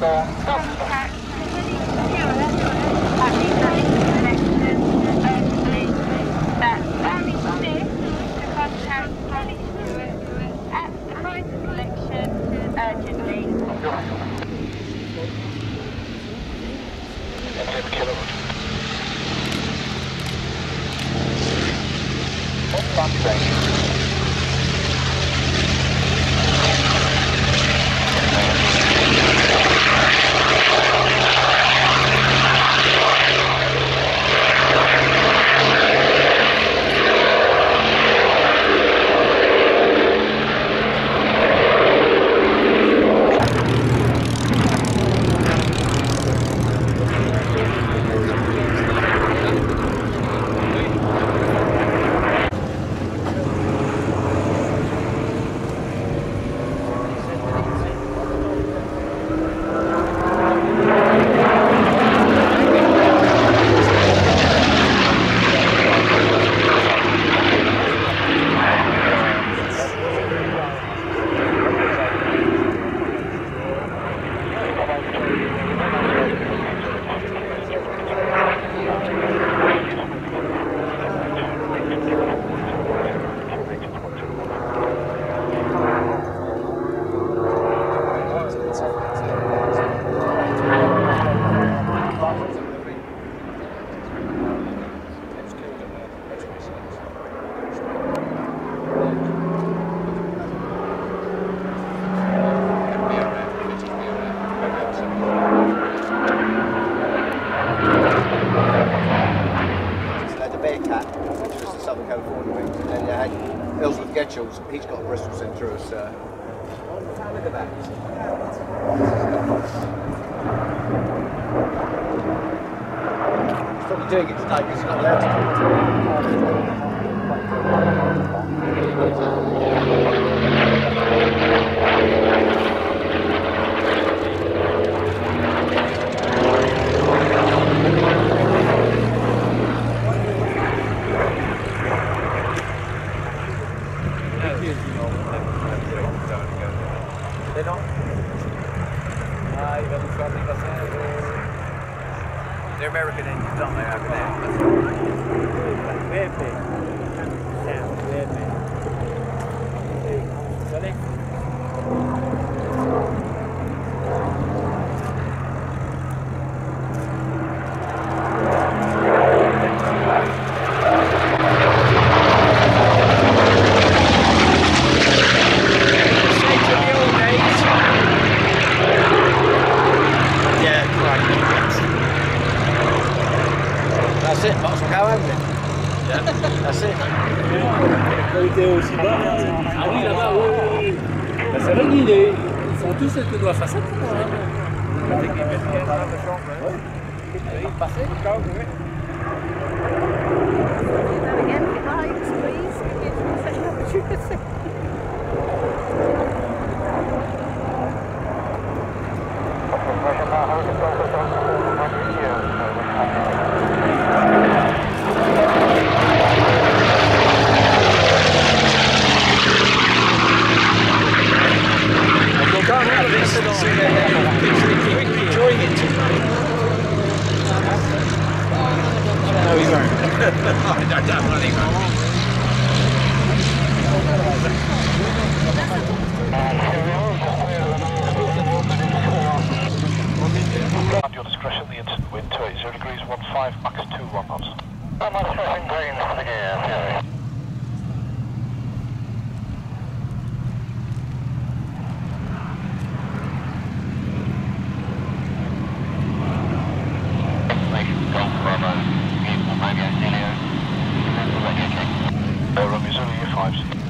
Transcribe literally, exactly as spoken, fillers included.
Contact Jurist at the Iraqi connection urgently. That's Valley six to contact Valley Stewart at the Crisis collection urgently. He's got a Bristol Centaurus. Uh, look at that. He's probably doing it today because he's not allowed to They're American engines, aren't they, over there? Very big. Sound, very big. Ready? That's it, might as well go, haven't it? Yeah, that's it. Ah oui, là-bas, oui, oui, oui. Bah, c'est vrai qu'ils ils font tous cette doigt façade. Ouais. Enjoying it too much. No, he won't. I definitely won't. At your discretion, the instant wind to eight zero degrees one five, Mk two one knots. I'm on stressing brains for the gear, Fury. Romeo Zulu five.